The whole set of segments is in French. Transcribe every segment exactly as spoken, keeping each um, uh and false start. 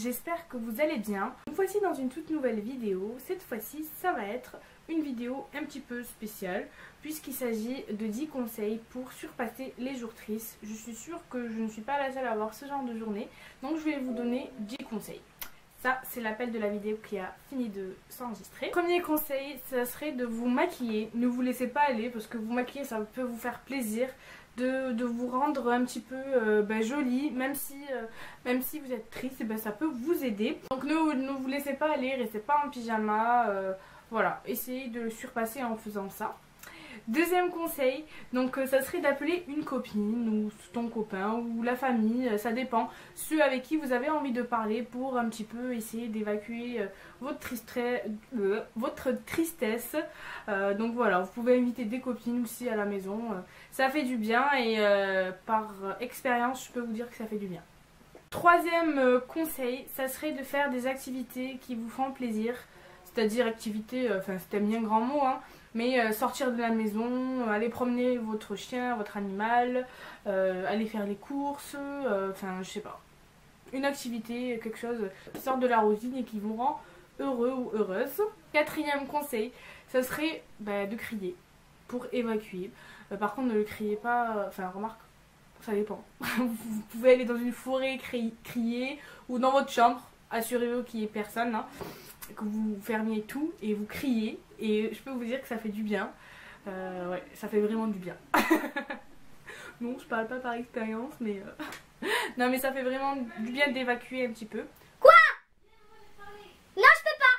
j'espère que vous allez bien. Nous voici dans une toute nouvelle vidéo. Cette fois-ci, ça va être une vidéo un petit peu spéciale puisqu'il s'agit de dix conseils pour surpasser les jours tristes. Je suis sûre que je ne suis pas la seule à avoir ce genre de journée, donc je vais vous donner dix conseils. Ça, c'est l'appel de la vidéo qui a fini de s'enregistrer. Premier conseil, ça serait de vous maquiller. Ne vous laissez pas aller parce que vous maquiller, ça peut vous faire plaisir. De, de vous rendre un petit peu euh, bah, jolie, même si, euh, même si vous êtes triste, bah, ça peut vous aider. Donc ne, ne vous laissez pas aller, restez pas en pyjama, euh, voilà, essayez de le surpasser en faisant ça. Deuxième conseil, donc euh, ça serait d'appeler une copine ou ton copain ou la famille, euh, ça dépend, ceux avec qui vous avez envie de parler pour un petit peu essayer d'évacuer euh, votre, tristre... euh, votre tristesse. Euh, donc voilà, vous pouvez inviter des copines aussi à la maison, euh, ça fait du bien et euh, par expérience je peux vous dire que ça fait du bien. Troisième euh, conseil, ça serait de faire des activités qui vous font plaisir, c'est-à-dire activités, enfin euh, c'était bien grand mot, hein, mais euh, sortir de la maison, euh, aller promener votre chien, votre animal, euh, aller faire les courses, euh, enfin je sais pas. Une activité, quelque chose qui sort de la routine et qui vous rend heureux ou heureuse. Quatrième conseil, ça serait bah, de crier pour évacuer. Euh, par contre ne le criez pas, enfin remarque, ça dépend. Vous pouvez aller dans une forêt crier, crier ou dans votre chambre, assurez-vous qu'il n'y ait personne, hein, que vous fermiez tout et vous criez. Et je peux vous dire que ça fait du bien. Euh, ouais, ça fait vraiment du bien. Non, je parle pas par expérience, mais... Euh... non, mais ça fait vraiment du bien d'évacuer un petit peu. Quoi? Non, je peux pas.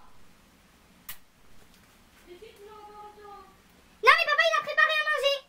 Non, mais papa, il a préparé à manger.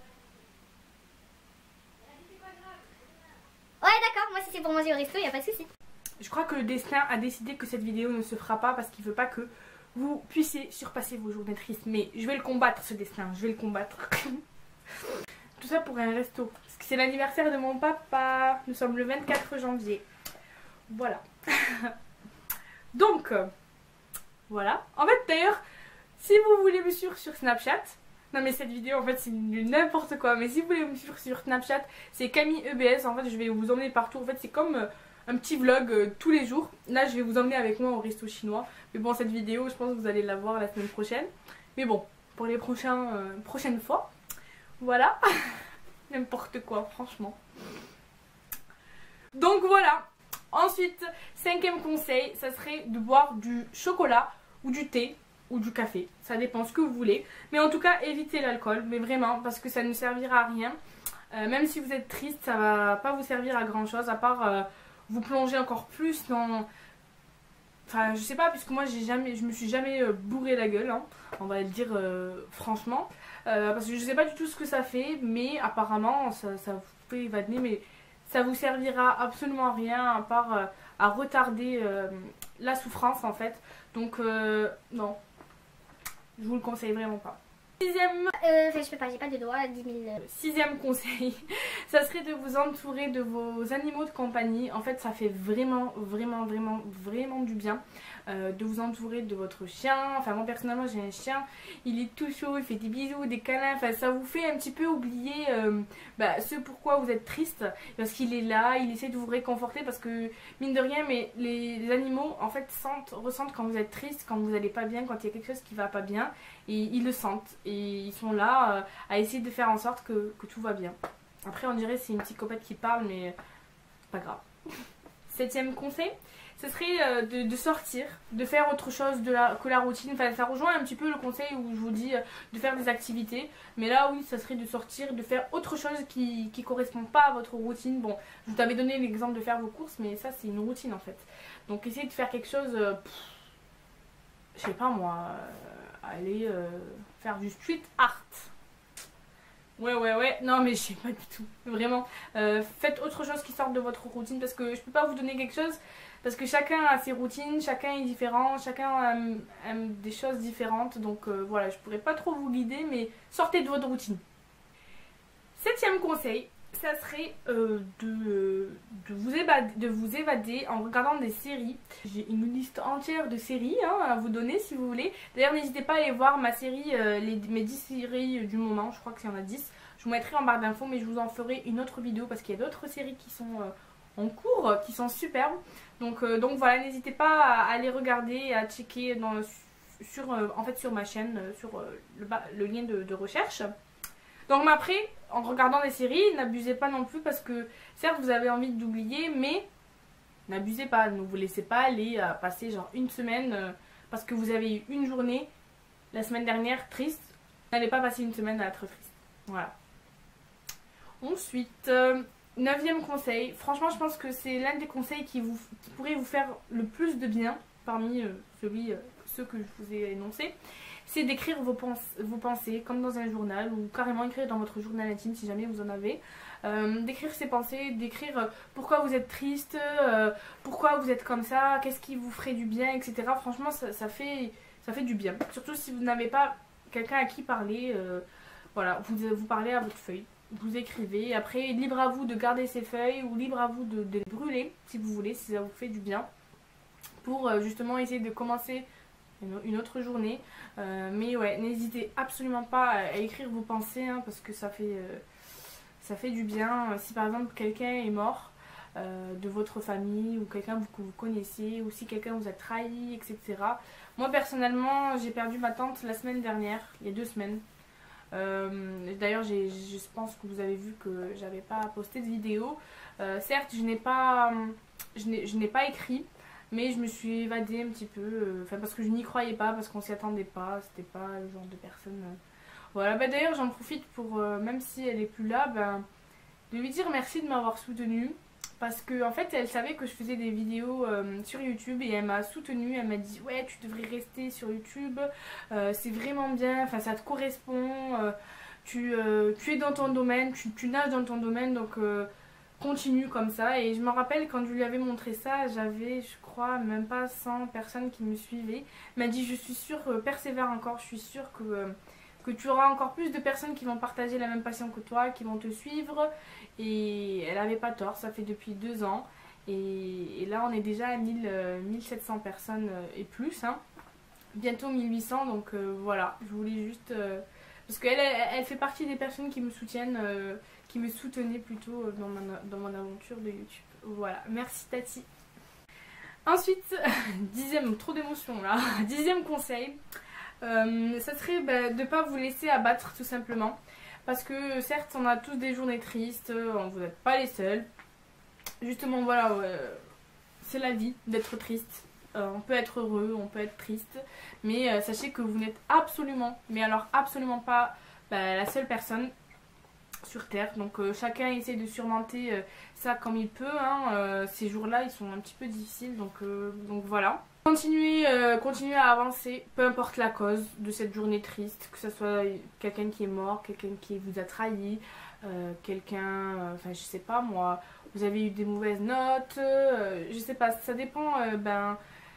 Ouais, d'accord. Moi, si c'est pour manger au resto, il n'y a pas de souci. Je crois que le destin a décidé que cette vidéo ne se fera pas parce qu'il veut pas que vous puissiez surpasser vos journées tristes. Mais je vais le combattre, ce destin, je vais le combattre. Tout ça pour un resto. Parce que c'est l'anniversaire de mon papa. Nous sommes le vingt-quatre janvier. Voilà. Donc, euh, voilà. En fait, d'ailleurs, si vous voulez me suivre sur Snapchat... Non mais cette vidéo en fait c'est n'importe quoi. Mais si vous voulez me suivre sur Snapchat, c'est Camille E B S. En fait, je vais vous emmener partout. En fait, c'est comme... Euh, un petit vlog euh, tous les jours. Là je vais vous emmener avec moi au resto chinois. Mais bon, cette vidéo je pense que vous allez la voir la semaine prochaine. Mais bon, pour les prochains, euh, prochaines fois. Voilà. N'importe quoi franchement. Donc voilà. Ensuite, cinquième conseil, ça serait de boire du chocolat ou du thé ou du café. Ça dépend ce que vous voulez. Mais en tout cas, évitez l'alcool. Mais vraiment, parce que ça ne servira à rien. Euh, même si vous êtes triste, ça va pas vous servir à grand chose. À part... Euh, vous plongez encore plus dans... Enfin je sais pas, puisque moi j'ai jamais, je me suis jamais euh, bourré la gueule, hein, on va le dire euh, franchement, euh, parce que je sais pas du tout ce que ça fait, mais apparemment ça, ça vous fait évader, mais ça vous servira absolument à rien à part euh, à retarder euh, la souffrance en fait, donc euh, non, je vous le conseille vraiment pas. Sixième... Euh, enfin, je peux pas, j'ai pas de doigts, dix mille... Sixième conseil, ça serait de vous entourer de vos animaux de compagnie. En fait, ça fait vraiment, vraiment, vraiment, vraiment du bien euh, de vous entourer de votre chien. Enfin, moi personnellement, j'ai un chien, il est tout chaud, il fait des bisous, des câlins. Enfin, ça vous fait un petit peu oublier euh, bah, ce pourquoi vous êtes triste. Parce qu'il est là, il essaie de vous réconforter. Parce que, mine de rien, mais les, les animaux, en fait, sentent, ressentent quand vous êtes triste, quand vous n'allez pas bien, quand il y a quelque chose qui va pas bien. Et ils le sentent. Et ils sont là euh, à essayer de faire en sorte que, que tout va bien. Après on dirait c'est une psychopathe qui parle, mais pas grave. Septième conseil, ce serait euh, de, de sortir, de faire autre chose de la, que la routine. Enfin ça rejoint un petit peu le conseil où je vous dis euh, de faire des activités. Mais là oui, ça serait de sortir, de faire autre chose qui ne correspond pas à votre routine. Bon, je vous avais donné l'exemple de faire vos courses, mais ça c'est une routine en fait. Donc essayez de faire quelque chose, euh, pff, je sais pas moi... Euh, aller euh, faire du street art. Ouais ouais ouais, non mais je sais pas du tout, vraiment. Euh, faites autre chose qui sorte de votre routine parce que je peux pas vous donner quelque chose parce que chacun a ses routines, chacun est différent, chacun aime, aime des choses différentes. Donc euh, voilà, je pourrais pas trop vous guider, mais sortez de votre routine. Septième conseil, ça serait euh, de, de, vous évader, de vous évader en regardant des séries. J'ai une liste entière de séries hein, à vous donner si vous voulez. D'ailleurs n'hésitez pas à aller voir ma série, euh, les, mes dix séries du moment, je crois qu'il y en a dix. Je vous mettrai en barre d'infos mais je vous en ferai une autre vidéo parce qu'il y a d'autres séries qui sont euh, en cours qui sont superbes. Donc, euh, donc voilà, n'hésitez pas à aller regarder, à checker dans, sur, euh, en fait, sur ma chaîne, sur euh, le, bas, le lien de, de recherche. Donc mais après, en regardant des séries, n'abusez pas non plus parce que certes vous avez envie d'oublier, mais n'abusez pas, ne vous laissez pas aller à passer genre une semaine euh, parce que vous avez eu une journée la semaine dernière triste. N'allez pas passer une semaine à être triste. Voilà. Ensuite, euh, neuvième conseil. Franchement, je pense que c'est l'un des conseils qui, vous, qui pourrait vous faire le plus de bien parmi euh, celui, euh, ceux que je vous ai énoncés. C'est d'écrire vos, pens vos pensées comme dans un journal ou carrément écrire dans votre journal intime si jamais vous en avez. Euh, d'écrire ses pensées, d'écrire euh, pourquoi vous êtes triste, euh, pourquoi vous êtes comme ça, qu'est-ce qui vous ferait du bien, et cetera. Franchement, ça, ça, fait, ça fait du bien. Surtout si vous n'avez pas quelqu'un à qui parler. Euh, voilà, vous, vous parlez à votre feuille, vous écrivez. Après, libre à vous de garder ces feuilles ou libre à vous de, de les brûler si vous voulez, si ça vous fait du bien. Pour euh, justement essayer de commencer une autre journée, euh, mais ouais, n'hésitez absolument pas à, à écrire vos pensées hein, parce que ça fait, euh, ça fait du bien. Si par exemple quelqu'un est mort euh, de votre famille ou quelqu'un que vous connaissez ou si quelqu'un vous a trahi, et cetera. Moi personnellement, j'ai perdu ma tante la semaine dernière, il y a deux semaines. Euh, D'ailleurs, je pense que vous avez vu que j'avais pas posté de vidéo. Euh, certes, je n'ai pas, je n'ai pas écrit. Mais je me suis évadée un petit peu, enfin euh, parce que je n'y croyais pas, parce qu'on s'y attendait pas, c'était pas le genre de personne. Euh... Voilà, bah d'ailleurs j'en profite pour, euh, même si elle est plus là, bah, de lui dire merci de m'avoir soutenue. Parce que en fait elle savait que je faisais des vidéos euh, sur YouTube et elle m'a soutenue, elle m'a dit ouais tu devrais rester sur YouTube, euh, c'est vraiment bien, enfin ça te correspond, euh, tu, euh, tu es dans ton domaine, tu, tu nages dans ton domaine donc... Euh, continue comme ça. Et je me rappelle quand je lui avais montré ça, j'avais je crois même pas cent personnes qui me suivaient. Elle m'a dit je suis sûre, euh, persévère encore, je suis sûre que, euh, que tu auras encore plus de personnes qui vont partager la même passion que toi, qui vont te suivre. Et elle avait pas tort, ça fait depuis deux ans et, et là on est déjà à mille, euh, mille sept cents personnes euh, et plus hein. Bientôt mille huit cents donc euh, voilà, je voulais juste euh, parce qu'elle elle, elle fait partie des personnes qui me soutiennent, euh, qui me soutenaient plutôt dans mon, dans mon aventure de YouTube. Voilà, merci Tati. Ensuite, dixième, trop d'émotions là, dixième conseil, euh, ça serait bah, de ne pas vous laisser abattre tout simplement. Parce que certes, on a tous des journées tristes, vous n'êtes pas les seuls. Justement, voilà, ouais, c'est la vie d'être triste. Euh, on peut être heureux, on peut être triste, mais euh, sachez que vous n'êtes absolument, mais alors absolument pas bah, la seule personne sur Terre. Donc euh, chacun essaie de surmonter euh, ça comme il peut. Hein. Euh, ces jours-là, ils sont un petit peu difficiles, donc, euh, donc voilà. Continuez, euh, continuez à avancer, peu importe la cause de cette journée triste, que ce soit quelqu'un qui est mort, quelqu'un qui vous a trahi, euh, quelqu'un, enfin euh, je sais pas moi, vous avez eu des mauvaises notes, euh, je sais pas, ça dépend, euh, ben...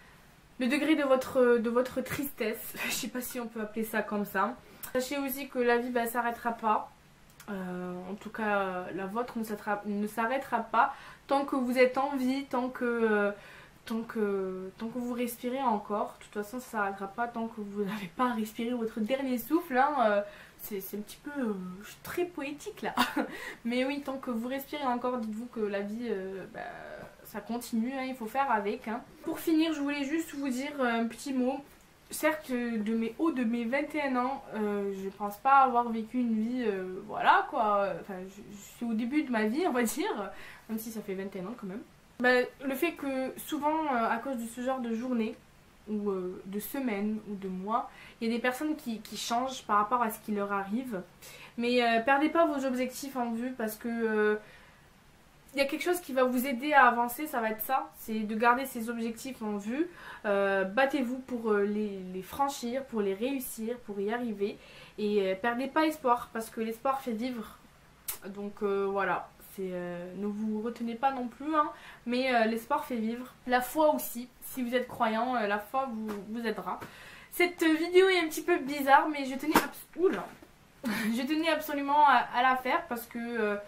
le degré de votre, de votre tristesse, je sais pas si on peut appeler ça comme ça. Sachez aussi que la vie ne s'arrêtera pas, euh, en tout cas la vôtre ne s'arrêtera pas tant que vous êtes en vie, tant que, euh, tant, que, tant que vous respirez encore. De toute façon ça ne s'arrêtera pas tant que vous n'avez pas respiré votre dernier souffle. Hein, euh, c'est un petit peu euh, très poétique là. Mais oui, tant que vous respirez encore, dites-vous que la vie... Euh, bah, ça continue, hein, il faut faire avec. Hein. Pour finir, je voulais juste vous dire un petit mot. Certes, de mes hauts de mes vingt et un ans, euh, je pense pas avoir vécu une vie, euh, voilà quoi. Enfin, je, je suis au début de ma vie, on va dire, même si ça fait vingt et un ans quand même. Bah, le fait que souvent, euh, à cause de ce genre de journée, ou euh, de semaines, ou de mois, il y a des personnes qui, qui changent par rapport à ce qui leur arrive. Mais euh, perdez pas vos objectifs en vue parce que... Euh, il y a quelque chose qui va vous aider à avancer, ça va être ça, c'est de garder ces objectifs en vue. Euh, battez-vous pour euh, les, les franchir, pour les réussir, pour y arriver. Et euh, perdez pas espoir, parce que l'espoir fait vivre. Donc euh, voilà, euh, ne vous retenez pas non plus, hein, mais euh, l'espoir fait vivre. La foi aussi, si vous êtes croyant, euh, la foi vous, vous aidera. Cette vidéo est un petit peu bizarre, mais je tenais, Oula. je tenais absolument à, à la faire parce que... Euh,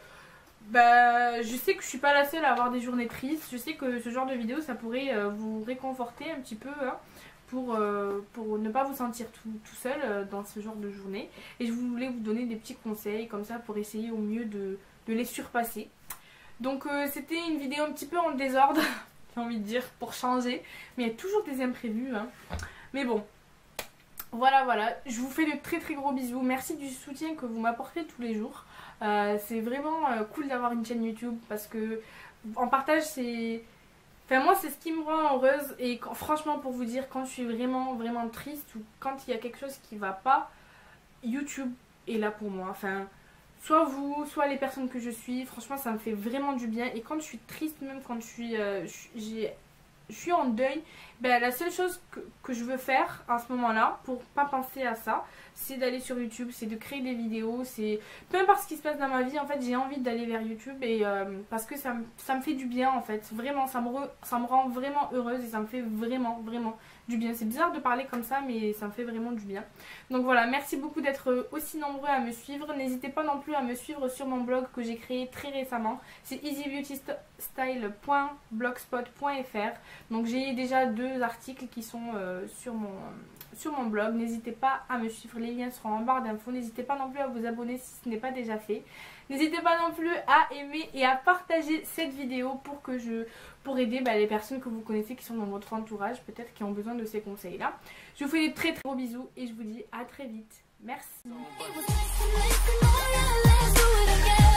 Bah, je sais que je suis pas la seule à avoir des journées tristes. Je sais que ce genre de vidéo ça pourrait euh, vous réconforter un petit peu hein, pour, euh, pour ne pas vous sentir tout, tout seul euh, dans ce genre de journée. Et je voulais vous donner des petits conseils comme ça pour essayer au mieux de, de les surpasser. Donc euh, c'était une vidéo un petit peu en désordre, j'ai envie de dire, pour changer. Mais il y a toujours des imprévus, hein. Mais bon, voilà, voilà. Je vous fais de très très gros bisous. Merci du soutien que vous m'apportez tous les jours. Euh, c'est vraiment euh, cool d'avoir une chaîne YouTube parce que en partage c'est... Enfin moi c'est ce qui me rend heureuse et quand, franchement pour vous dire quand je suis vraiment vraiment triste ou quand il y a quelque chose qui va pas, YouTube est là pour moi. Enfin soit vous, soit les personnes que je suis, franchement ça me fait vraiment du bien et quand je suis triste même quand je suis, euh, j'ai... je suis en deuil, ben, la seule chose que, que je veux faire à ce moment là pour pas penser à ça, c'est d'aller sur YouTube, c'est de créer des vidéos, c'est peu importe ce qui se passe dans ma vie, en fait j'ai envie d'aller vers YouTube et euh, parce que ça, ça me fait du bien en fait, vraiment ça me, re, ça me rend vraiment heureuse et ça me fait vraiment vraiment du bien. C'est bizarre de parler comme ça mais ça me fait vraiment du bien. Donc voilà, merci beaucoup d'être aussi nombreux à me suivre, n'hésitez pas non plus à me suivre sur mon blog que j'ai créé très récemment, c'est easy beauty style point blogspot point f r. Donc j'ai déjà deux articles qui sont euh, sur, mon, sur mon blog. N'hésitez pas à me suivre, les liens seront en barre d'infos. N'hésitez pas non plus à vous abonner si ce n'est pas déjà fait. N'hésitez pas non plus à aimer et à partager cette vidéo pour, que je, pour aider bah, les personnes que vous connaissez qui sont dans votre entourage, peut-être qui ont besoin de ces conseils là. Je vous fais de très très gros bisous et je vous dis à très vite. Merci.